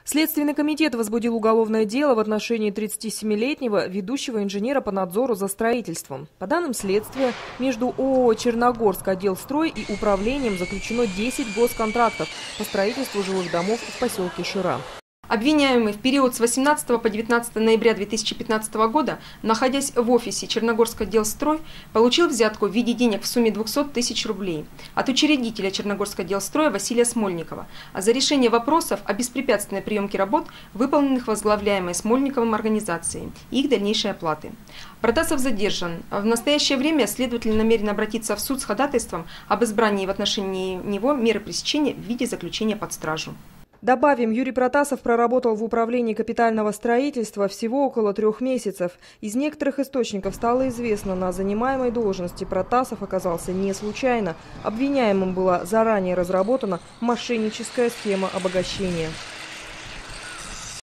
Следственный комитет возбудил уголовное дело в отношении 37-летнего ведущего инженера по надзору за строительством. По данным следствия, между ООО «Черногорск отделстрой» и управлением заключено 10 госконтрактов по строительству жилых домов в поселке Шира. Обвиняемый в период с 18 по 19 ноября 2015 года, находясь в офисе Черногорск отделстрой, получил взятку в виде денег в сумме 200 тысяч рублей от учредителя Черногорск отделстроя Василия Смольникова за решение вопросов о беспрепятственной приемке работ, выполненных возглавляемой Смольниковым организацией, и их дальнейшей оплаты. Протасов задержан. В настоящее время следователь намерен обратиться в суд с ходатайством об избрании в отношении него меры пресечения в виде заключения под стражу. Добавим, Юрий Протасов проработал в управлении капитального строительства всего около 3 месяцев. Из некоторых источников стало известно, на занимаемой должности Протасов оказался не случайно. Обвиняемым была заранее разработана мошенническая схема обогащения.